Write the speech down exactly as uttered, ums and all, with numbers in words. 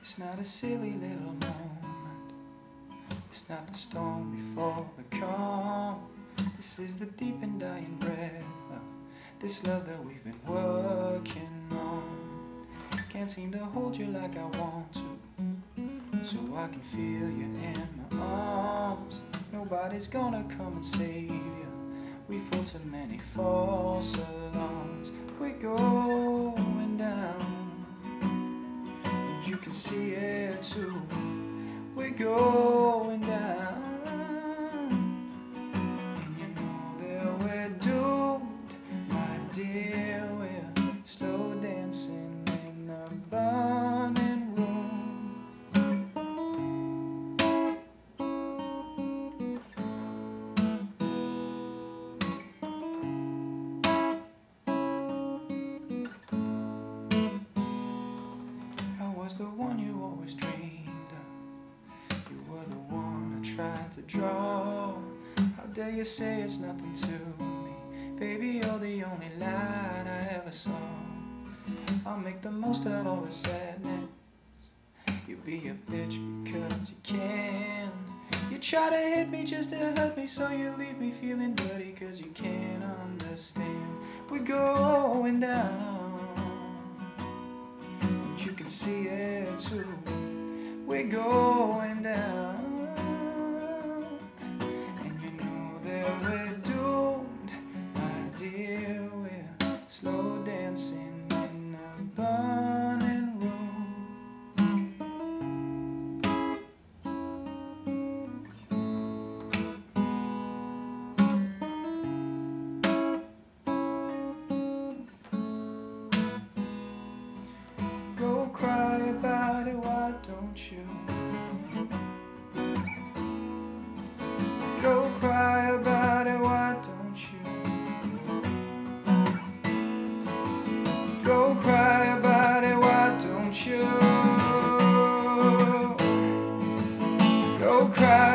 It's not a silly little moment. It's not the storm before the calm. This is the deep and dying breath of this love that we've been working on. Can't seem to hold you like I want to, so I can feel you in my arms. Nobody's gonna come and save you. We've pulled too many false alarms. We're going down, and you can see it too. We're going down, and you know that we're doomed, my dear. We're slow dancing in a burning room. I was the one you always dreamed of. You were the one I tried to draw. How dare you say it's nothing to me? Baby, you're the only light I ever saw. I'll make the most out of the sadness. You be a bitch because you can. You try to hit me just to hurt me, so you leave me feeling dirty cause you can't understand. We're going down, and you can see it too. We're going down, and you know that we're doomed, my dear. We're slow dancing in a burning room. Go cry about it, why don't you? Go cry about it, why don't you? Go cry about it, why don't you? Go cry